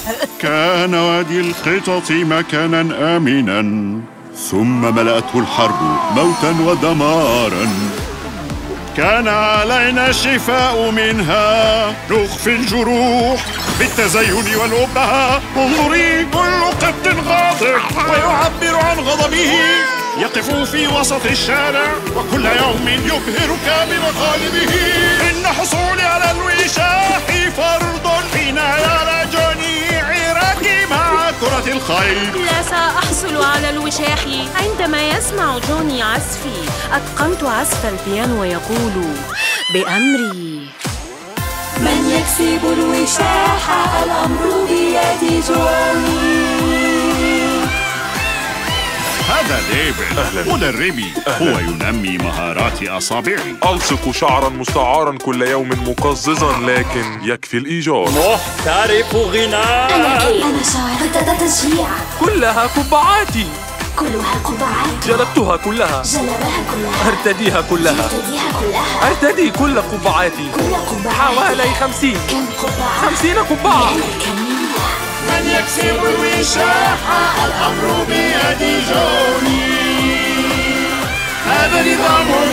كان وادي القطط مكانا آمنا، ثم ملأته الحرب موتا ودمارا. كان علينا الشفاء منها، نخفي الجروح بالتزين والأبهة. انظري، كل قط غاضب ويعبر عن غضبه، يقف في وسط الشارع وكل يوم يبهرك بمقالبه. إن حصولي على الوشاح فرض حين يرى جوني عراكي مع كرة الخيل. لا سأحصل على الوشاح عندما يسمع جوني عزفي. أتقنت عزف البيانو ويقول بأمري. من يكسب الوشاح؟ الأمر بيد جوني. هذا ديفيد مدربي، هو ينمي مهارات أصابعي. ألصق شعرا مستعارا كل يوم مقززا، لكن يكفي الإيجار. محترف غناء. أنا شاعر ضد تشجيع. كلها قبعاتي. كلها قبعات. جلبتها كلها. جلبها كلها. أرتديها كلها. أرتدي كل قبعاتي. حوالي 50. كم قبعة؟ 50 قبعة. من يكسب الوشاح؟ الأمر بيد جوني. هذا نظام